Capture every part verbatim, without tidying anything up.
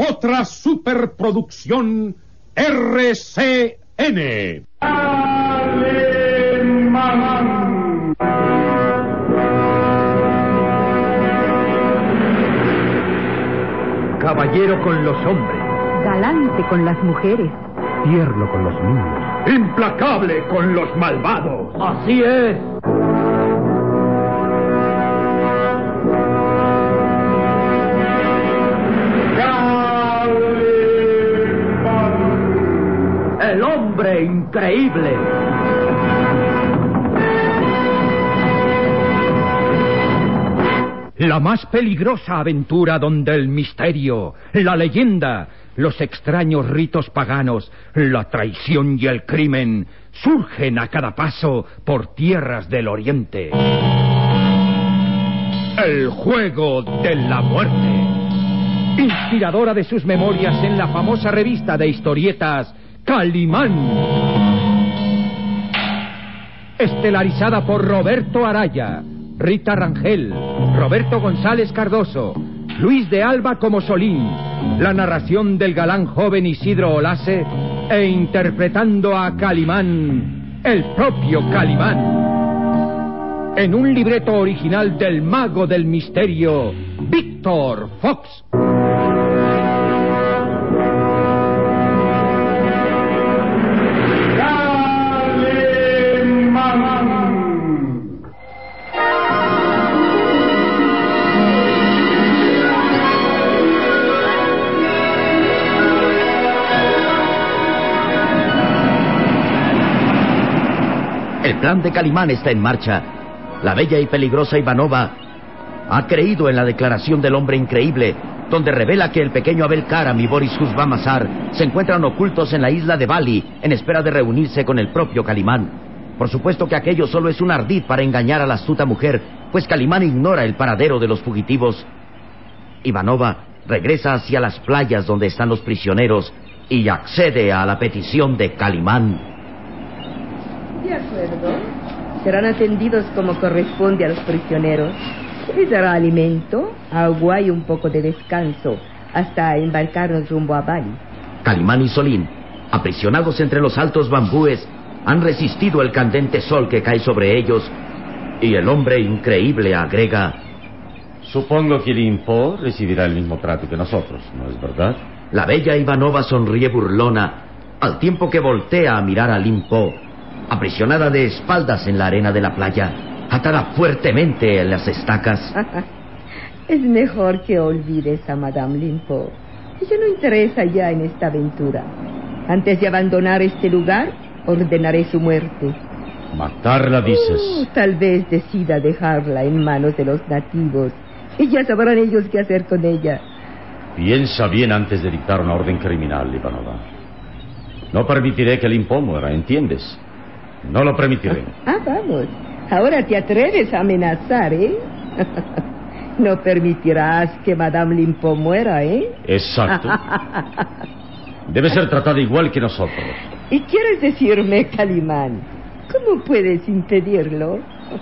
otra superproducción R C N. Alemán. Caballero con los hombres. Galante con las mujeres. Tierno con los niños. Implacable con los malvados. Así es. El hombre increíble. La más peligrosa aventura donde el misterio, la leyenda, los extraños ritos paganos, la traición y el crimen surgen a cada paso por tierras del oriente. El juego de la muerte. Inspiradora de sus memorias en la famosa revista de historietas Calimán. Estelarizada por Roberto Araya, Rita Rangel, Roberto González Cardoso, Luis de Alba como Solín, la narración del galán joven Isidro Olase e interpretando a Calimán, el propio Calimán. En un libreto original del mago del misterio, Víctor Fox. El plan de Calimán está en marcha. La bella y peligrosa Ivanova ha creído en la declaración del hombre increíble, donde revela que el pequeño Abel Karam y Boris Husbamazar se encuentran ocultos en la isla de Bali en espera de reunirse con el propio Calimán. Por supuesto que aquello solo es un ardid para engañar a la astuta mujer, pues Calimán ignora el paradero de los fugitivos. Ivanova regresa hacia las playas donde están los prisioneros y accede a la petición de Calimán. De acuerdo. Serán atendidos como corresponde a los prisioneros. Les dará alimento, agua y un poco de descanso hasta embarcarnos rumbo a Bali. Calimán y Solín, aprisionados entre los altos bambúes, han resistido el candente sol que cae sobre ellos, y el hombre increíble agrega: supongo que Limpo recibirá el mismo trato que nosotros, ¿no es verdad? La bella Ivanova sonríe burlona, al tiempo que voltea a mirar a Limpo, aprisionada de espaldas en la arena de la playa, atada fuertemente en las estacas. Es mejor que olvides a Madame Limpo. Ella no interesa ya en esta aventura. Antes de abandonar este lugar, ordenaré su muerte. ¿Matarla, dices? Uh, tal vez decida dejarla en manos de los nativos, y ya sabrán ellos qué hacer con ella. Piensa bien antes de dictar una orden criminal, Ivanova. No permitiré que Limpo muera, ¿entiendes? No lo permitiré. Ah, vamos. Ahora te atreves a amenazar, ¿eh? No permitirás que Madame Limpo muera, ¿eh? Exacto. Debe ser tratada igual que nosotros. ¿Y quieres decirme, Calimán, cómo puedes impedirlo?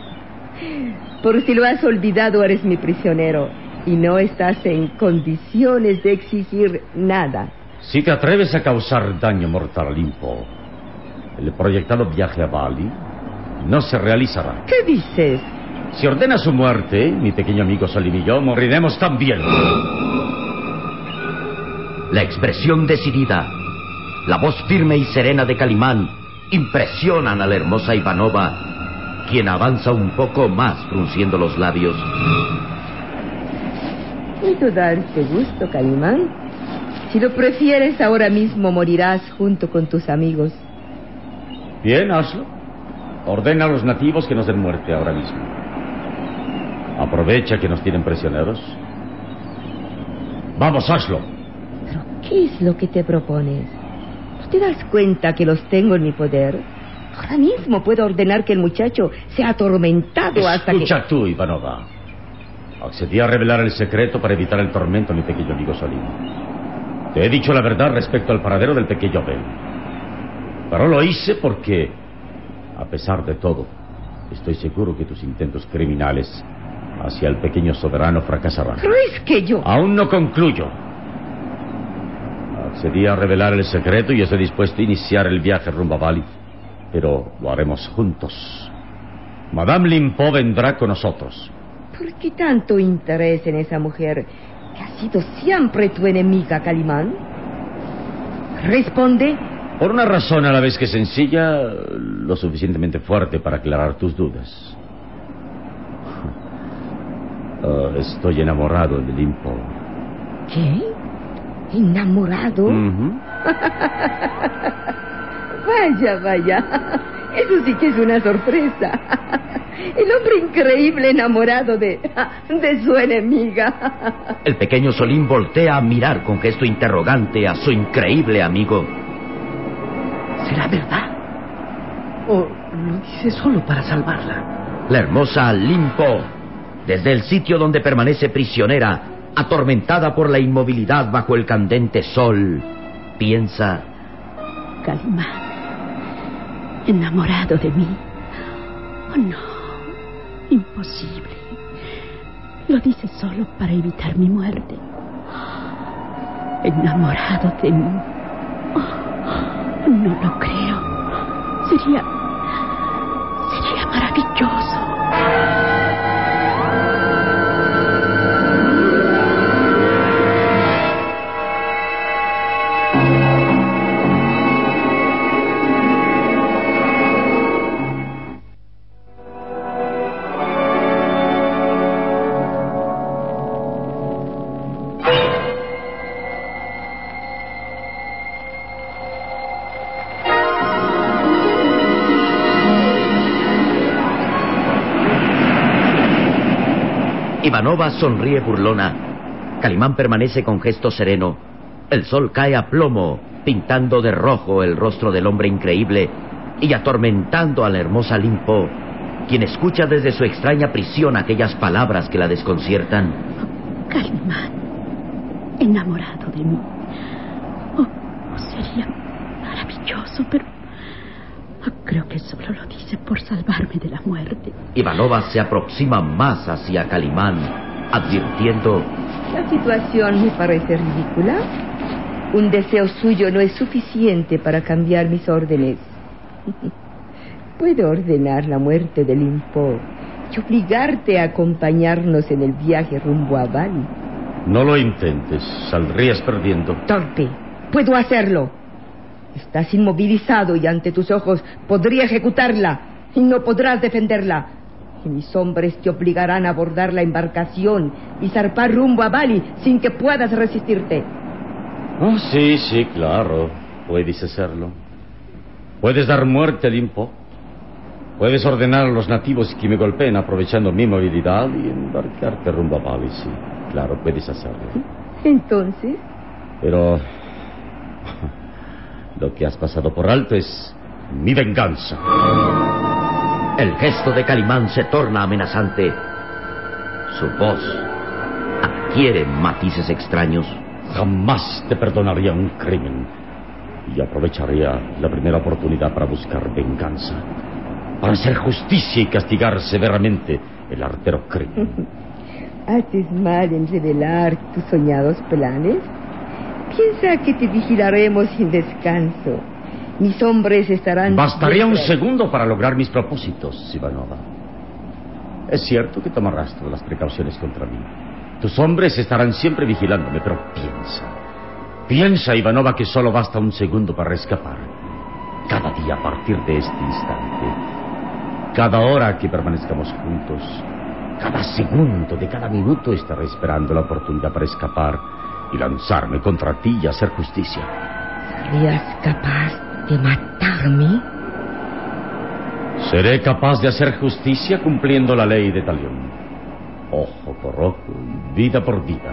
Por si lo has olvidado, eres mi prisionero y no estás en condiciones de exigir nada. Si te atreves a causar daño mortal a Limpo, el proyectado viaje a Bali no se realizará. ¿Qué dices? Si ordena su muerte, mi pequeño amigo Solín y yo moriremos también. La expresión decidida, la voz firme y serena de Calimán impresionan a la hermosa Ivanova, quien avanza un poco más frunciendo los labios. ¿Puedo darte gusto, Calimán? Si lo prefieres, ahora mismo morirás junto con tus amigos. Bien, hazlo. Ordena a los nativos que nos den muerte ahora mismo. Aprovecha que nos tienen prisioneros. Vamos, hazlo. ¿Pero qué es lo que te propones? ¿No te das cuenta que los tengo en mi poder? Ahora mismo puedo ordenar que el muchacho sea atormentado hasta que... Escucha tú, Ivanova. Accedí a revelar el secreto para evitar el tormento a mi pequeño amigo Solín. Te he dicho la verdad respecto al paradero del pequeño Abel. Pero lo hice porque, a pesar de todo, estoy seguro que tus intentos criminales hacia el pequeño soberano fracasarán. Pero es que yo... Aún no concluyo. Accedí a revelar el secreto y estoy dispuesto a iniciar el viaje rumbo a Bali. Pero lo haremos juntos. Madame Limpo vendrá con nosotros. ¿Por qué tanto interés en esa mujer que ha sido siempre tu enemiga, Calimán? Responde. Por una razón a la vez que sencilla, lo suficientemente fuerte para aclarar tus dudas. Uh, estoy enamorado de Limpo. ¿Qué? ¿Enamorado? Uh-huh. Vaya, vaya. Eso sí que es una sorpresa. El hombre increíble enamorado de, de su enemiga. El pequeño Solín voltea a mirar con gesto interrogante a su increíble amigo. ¿Será verdad? ¿O lo dice solo para salvarla? La hermosa Limpo, desde el sitio donde permanece prisionera, atormentada por la inmovilidad bajo el candente sol, piensa: Calimán, enamorado de mí. Oh, no, imposible. Lo dice solo para evitar mi muerte. Enamorado de mí. Oh, no lo creo. Sería... sería maravilloso. Ivanova sonríe burlona. Calimán permanece con gesto sereno. El sol cae a plomo, pintando de rojo el rostro del hombre increíble y atormentando a la hermosa Limpo, quien escucha desde su extraña prisión aquellas palabras que la desconciertan. Calimán, enamorado de mí. Oh, oh, sería maravilloso, pero oh, creo que solo lo dice por salvarme de la muerte. Ivanova se aproxima más hacia Calimán, advirtiendo: La situación me parece ridícula. Un deseo suyo no es suficiente para cambiar mis órdenes. Puedo ordenar la muerte de Limpo y obligarte a acompañarnos en el viaje rumbo a Bali. No lo intentes, saldrías perdiendo. Torpe, puedo hacerlo. Estás inmovilizado y ante tus ojos podría ejecutarla y no podrás defenderla. Y mis hombres te obligarán a abordar la embarcación y zarpar rumbo a Bali sin que puedas resistirte. Oh, sí, sí, claro. Puedes hacerlo. Puedes dar muerte a Limpo. Puedes ordenar a los nativos que me golpeen aprovechando mi movilidad y embarcarte rumbo a Bali, sí. Claro, puedes hacerlo. Entonces... Pero... lo que has pasado por alto es mi venganza. El gesto de Calimán se torna amenazante. Su voz adquiere matices extraños. Jamás te perdonaría un crimen y aprovecharía la primera oportunidad para buscar venganza, para hacer justicia y castigar severamente el artero crimen. ¿Haces mal en revelar tus soñados planes? Piensa que te vigilaremos sin descanso. Mis hombres estarán... Bastaría un segundo para lograr mis propósitos, Ivanova. Es cierto que tomarás todas las precauciones contra mí. Tus hombres estarán siempre vigilándome, pero piensa. Piensa, Ivanova, que solo basta un segundo para escapar. Cada día a partir de este instante, cada hora que permanezcamos juntos, cada segundo de cada minuto estaré esperando la oportunidad para escapar y lanzarme contra ti y hacer justicia. ¿Serías capaz de matarme? Seré capaz de hacer justicia cumpliendo la ley de Talión. Ojo por ojo, vida por vida.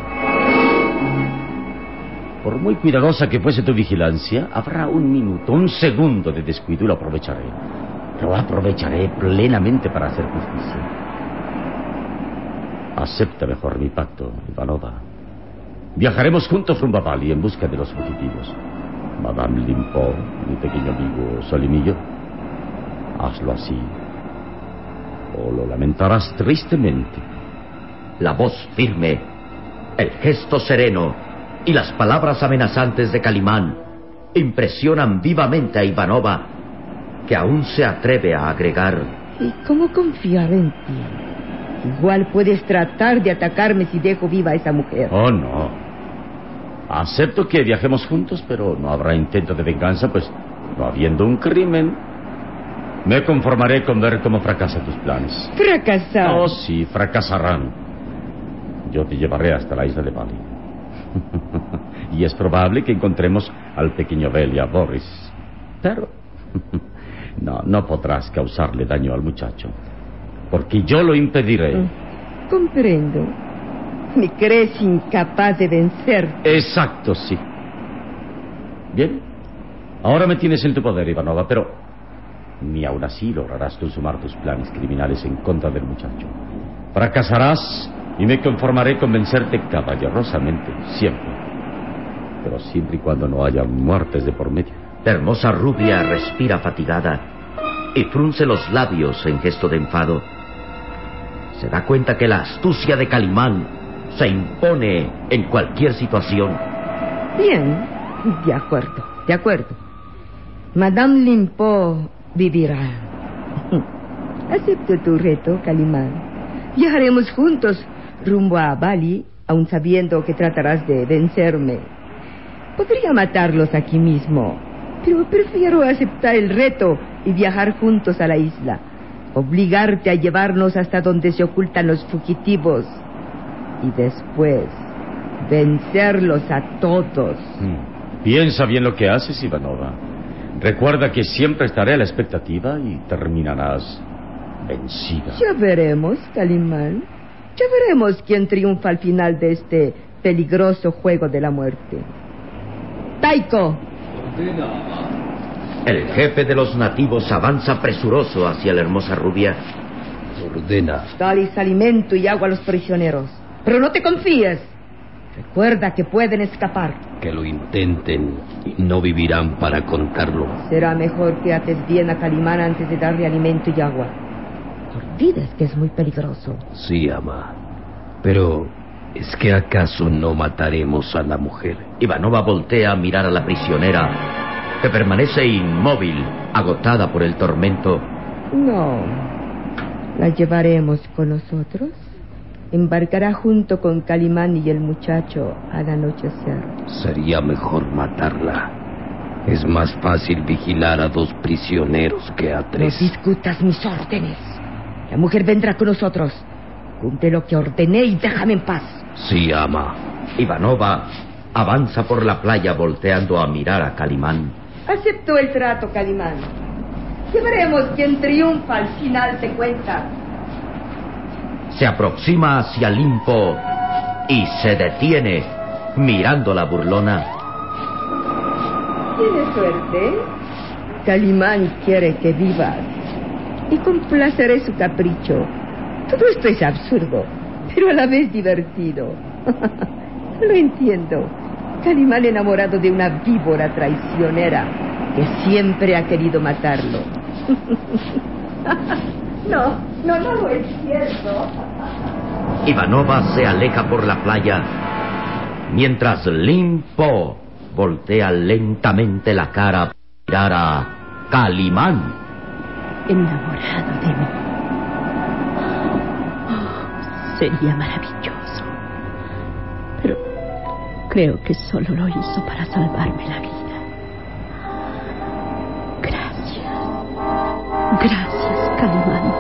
Por muy cuidadosa que fuese tu vigilancia, habrá un minuto, un segundo de descuido y lo aprovecharé. Lo aprovecharé plenamente para hacer justicia. Acepta mejor mi pacto, Ivanova. Viajaremos juntos rumbo a Bali en busca de los fugitivos. Madame Limpo, mi pequeño amigo Solimillo, hazlo así o lo lamentarás tristemente. La voz firme, el gesto sereno, y las palabras amenazantes de Calimán impresionan vivamente a Ivanova, que aún se atreve a agregar: ¿y cómo confiar en ti? Igual puedes tratar de atacarme si dejo viva a esa mujer. Oh, no. Acepto que viajemos juntos, pero no habrá intento de venganza, pues no habiendo un crimen, me conformaré con ver cómo fracasan tus planes. ¿Fracasar? Oh, sí, fracasarán. Yo te llevaré hasta la isla de Bali. Y es probable que encontremos al pequeño Abel y a Boris. Pero no, no podrás causarle daño al muchacho, porque yo lo impediré. Mm, comprendo. ¿Me crees incapaz de vencer? Exacto, sí. Bien. Ahora me tienes en tu poder, Ivanova, pero ni aún así lograrás consumar tus planes criminales en contra del muchacho. Fracasarás y me conformaré con vencerte caballerosamente, siempre. Pero siempre y cuando no haya muertes de por medio. La hermosa rubia respira fatigada y frunce los labios en gesto de enfado. Se da cuenta que la astucia de Calimán se impone en cualquier situación. Bien, de acuerdo, de acuerdo. Madame Limpo vivirá. Acepto tu reto, Calimán. Viajaremos juntos rumbo a Bali, aun sabiendo que tratarás de vencerme. Podría matarlos aquí mismo, pero prefiero aceptar el reto y viajar juntos a la isla. Obligarte a llevarnos hasta donde se ocultan los fugitivos. Y después vencerlos a todos. Hmm. Piensa bien lo que haces, Ivanova. Recuerda que siempre estaré a la expectativa y terminarás vencida. Ya veremos, Calimán. Ya veremos quién triunfa al final de este peligroso juego de la muerte. Taiko. El jefe de los nativos avanza presuroso hacia la hermosa rubia. Ordena. Dales alimento y agua a los prisioneros. Pero no te confíes. Recuerda que pueden escapar. Que lo intenten y no vivirán para contarlo. Será mejor que ates bien a Calimán antes de darle alimento y agua. No olvides que es muy peligroso. Sí, ama. Pero, ¿es que acaso no mataremos a la mujer? Ivanova voltea a mirar a la prisionera, que permanece inmóvil, agotada por el tormento. No. ¿La llevaremos con nosotros? Embarcará junto con Calimán y el muchacho al anochecer. Sería mejor matarla. Es más fácil vigilar a dos prisioneros que a tres. No discutas mis órdenes. La mujer vendrá con nosotros. Cumple lo que ordené y déjame en paz. Sí, ama. Ivanova avanza por la playa volteando a mirar a Calimán. Acepto el trato, Calimán. Ya veremos quién triunfa al final de cuentas. Se aproxima hacia Limpo y se detiene mirando la burlona. Tienes suerte. Calimán quiere que vivas y complaceré su capricho. Todo esto es absurdo, pero a la vez divertido. No lo entiendo. Calimán enamorado de una víbora traicionera que siempre ha querido matarlo. No, no, no lo es cierto. Ivanova se aleja por la playa, mientras Limpo voltea lentamente la cara para mirar a Calimán. Enamorado de mí. Oh, sería maravilloso. Pero creo que solo lo hizo para salvarme la vida. Gracias. Gracias, Calimán.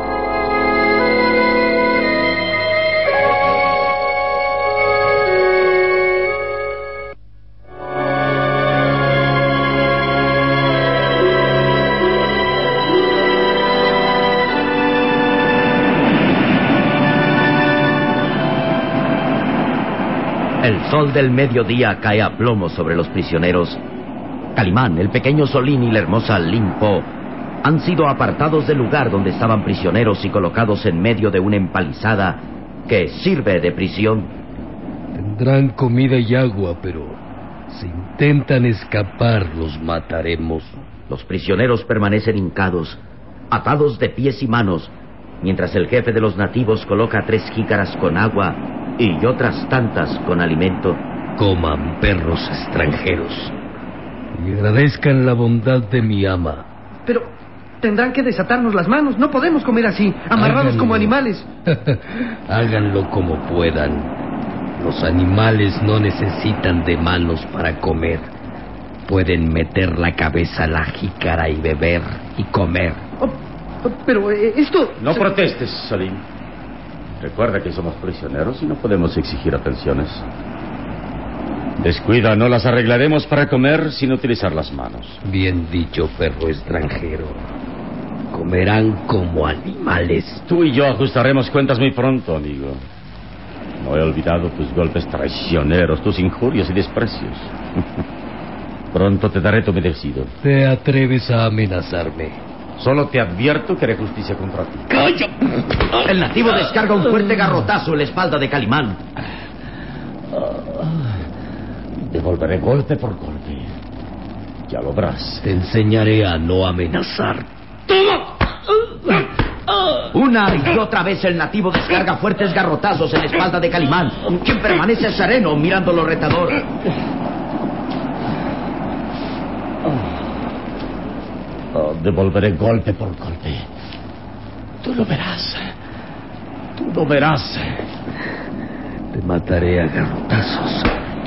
El sol del mediodía cae a plomo sobre los prisioneros. Calimán, el pequeño Solín y la hermosa Limpo han sido apartados del lugar donde estaban prisioneros y colocados en medio de una empalizada que sirve de prisión. Tendrán comida y agua, pero si intentan escapar, los mataremos. Los prisioneros permanecen hincados, atados de pies y manos, mientras el jefe de los nativos coloca tres jícaras con agua y otras tantas con alimento. coman, perros extranjeros, y agradezcan la bondad de mi ama. Pero tendrán que desatarnos las manos. No podemos comer así, amarrados Háganlo. como animales. Háganlo como puedan. Los animales no necesitan de manos para comer. Pueden meter la cabeza a la jícara y beber y comer. Oh, oh, pero eh, esto... No protestes, Salim. Recuerda que somos prisioneros y no podemos exigir atenciones. Descuida, no las arreglaremos para comer sin utilizar las manos. Bien dicho, perro extranjero. Comerán como animales. Tú y yo ajustaremos cuentas muy pronto, amigo. No he olvidado tus golpes traicioneros, tus injurias y desprecios. Pronto te daré tu merecido. ¿Te atreves a amenazarme? Solo te advierto que haré justicia contra ti. ¡Calla! El nativo descarga un fuerte garrotazo en la espalda de Calimán. Devolveré golpe por golpe. Ya lo verás. Te enseñaré a no amenazar. Una y otra vez el nativo descarga fuertes garrotazos en la espalda de Calimán, quien permanece sereno mirándolo retador. Oh, devolveré golpe por golpe. Tú lo verás. Tú lo verás. Te mataré a garrotazos.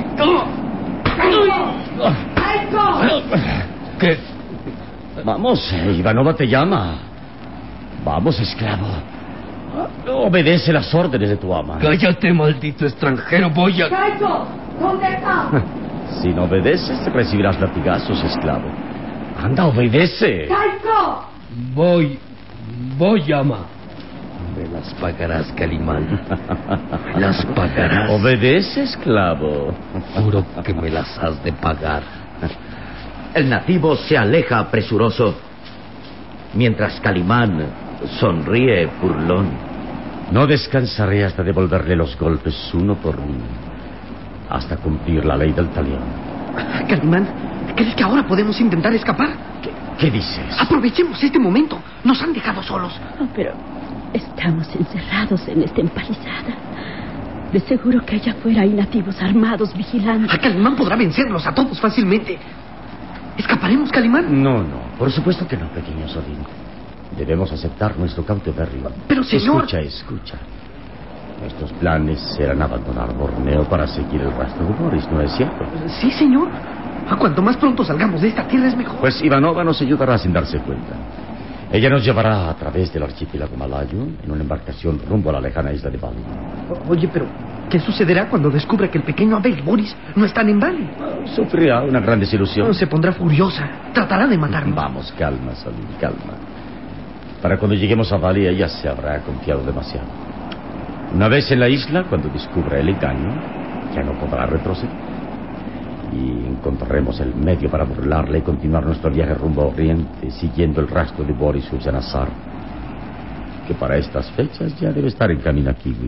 ¿Qué? Vamos, Ivanova te llama. Vamos, esclavo. Obedece las órdenes de tu ama. Cállate, maldito extranjero. Voy a... Kaito, ¿dónde está? Si no obedeces, recibirás latigazos, esclavo. Anda, obedece. Kaito. Voy... Voy, ama. Me las pagarás, Calimán. Me las pagarás. Obedece, esclavo. Juro que me las has de pagar. El nativo se aleja presuroso, mientras Calimán sonríe burlón. No descansaré hasta devolverle los golpes uno por uno, hasta cumplir la ley del talión. Calimán, ¿crees que ahora podemos intentar escapar? ¿Qué, qué dices? Aprovechemos este momento. Nos han dejado solos. Oh, pero estamos encerrados en esta empalizada. De seguro que allá afuera hay nativos armados vigilando. A Calimán podrá vencerlos a todos fácilmente. ¿Escaparemos, Calimán? No, no, por supuesto que no, pequeño Solín. Debemos aceptar nuestro cautiverio. Pero, señor... Escucha, escucha. Nuestros planes eran abandonar Borneo para seguir el rastro de Boris, ¿no es cierto? Sí, señor. A cuanto más pronto salgamos de esta tierra es mejor. Pues Ivanova nos ayudará sin darse cuenta. Ella nos llevará a través del archipiélago malayo en una embarcación rumbo a la lejana isla de Bali. O- Oye, pero ¿qué sucederá cuando descubra que el pequeño Abel y Boris no están en Bali? Sufrirá una gran desilusión. Se pondrá furiosa. Tratará de matarnos. Vamos, calma, Solín, calma. Para cuando lleguemos a Bali, ella se habrá confiado demasiado. Una vez en la isla, cuando descubra el engaño, ya no podrá retroceder. Y encontraremos el medio para burlarle y continuar nuestro viaje rumbo a Oriente, siguiendo el rastro de Boris Ujanazar, que para estas fechas ya debe estar en camino a Kiwi.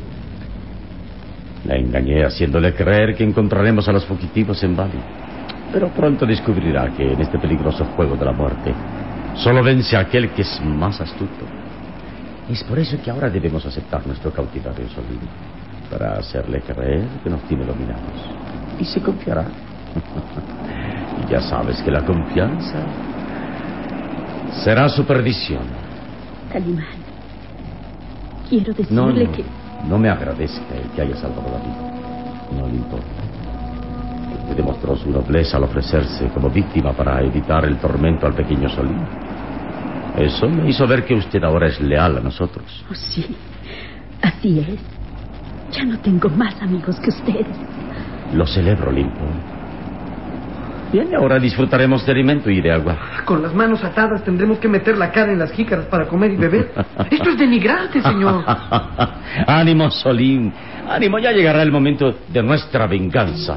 La engañé haciéndole creer que encontraremos a los fugitivos en Bali. Pero pronto descubrirá que en este peligroso juego de la muerte solo vence a aquel que es más astuto. Es por eso que ahora debemos aceptar nuestro cautiverio, Solín, para hacerle creer que nos tiene dominados. Y se confiará. Y ya sabes que la confianza será su perdición. Calimán, quiero decirle No, no, que... no me agradezca el que haya salvado la vida. No le importa. Usted demostró su nobleza al ofrecerse como víctima para evitar el tormento al pequeño Solín. Eso me hizo ver que usted ahora es leal a nosotros. Oh, sí, así es. Ya no tengo más amigos que ustedes. Lo celebro, Limpo. Bien, y ahora disfrutaremos de alimento y de agua. Con las manos atadas tendremos que meter la cara en las jícaras para comer y beber. Esto es denigrante, señor. Ánimo, Solín. Ánimo, ya llegará el momento de nuestra venganza.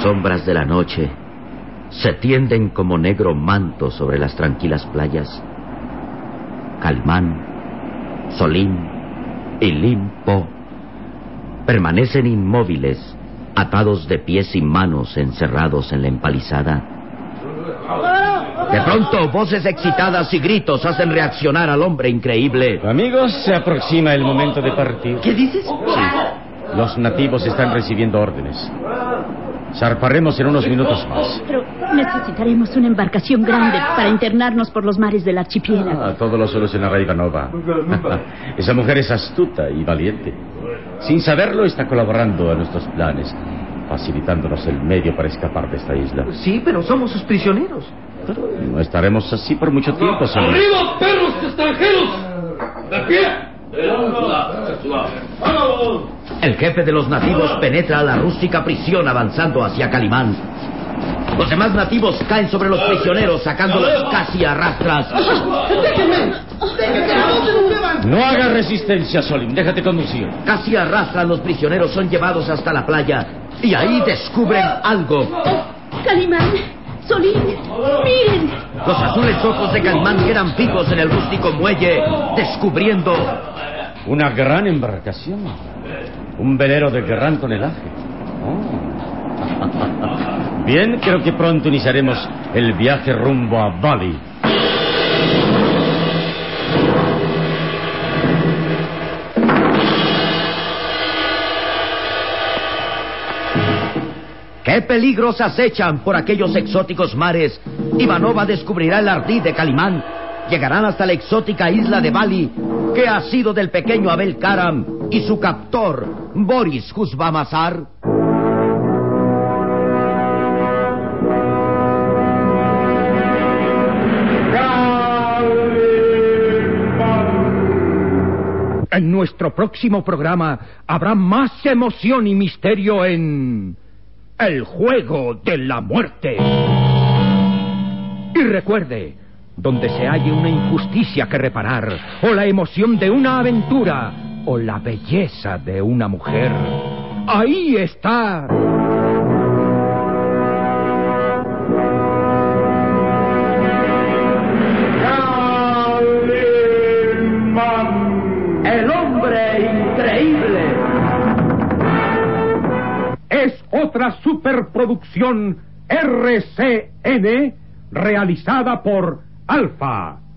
sombras de la noche se tienden como negro manto sobre las tranquilas playas, Calimán, Solín y Limpo permanecen inmóviles, atados de pies y manos, encerrados en la empalizada. De pronto, voces excitadas y gritos hacen reaccionar al hombre increíble. Amigos, se aproxima el momento de partir. ¿Qué dices? Sí, los nativos están recibiendo órdenes. Zarparemos en unos minutos más. Pero necesitaremos una embarcación grande para internarnos por los mares del archipiélago. Ah, todo lo solucionará Ivanova. Esa mujer es astuta y valiente. Sin saberlo, está colaborando a nuestros planes, facilitándonos el medio para escapar de esta isla. Sí, pero somos sus prisioneros. Pero no estaremos así por mucho tiempo, señor. ¡Arriba, perros extranjeros! ¡De pie! El jefe de los nativos penetra a la rústica prisión avanzando hacia Calimán. Los demás nativos caen sobre los prisioneros sacándolos casi a rastras. ¡Déjenme! ¡Déjenme! No haga resistencia, Solín. Déjate conducir. Casi a rastras los prisioneros son llevados hasta la playa y ahí descubren algo. Calimán, Solín, miren. Los azules ojos de Calimán quedan fijos en el rústico muelle, descubriendo una gran embarcación. Un velero de gran tonelaje. Oh. Bien, creo que pronto iniciaremos el viaje rumbo a Bali. ¿Qué peligros acechan por aquellos exóticos mares? Ivanova descubrirá el ardid de Calimán. Llegarán hasta la exótica isla de Bali. ¿Qué ha sido del pequeño Abel Karam y su captor, Boris Kuzbamazar? En nuestro próximo programa habrá más emoción y misterio en El Juego de la Muerte. Y recuerde, donde se halle una injusticia que reparar, o la emoción de una aventura, o la belleza de una mujer, ahí está El hombre increíble. Es otra superproducción R C N realizada por Alfa.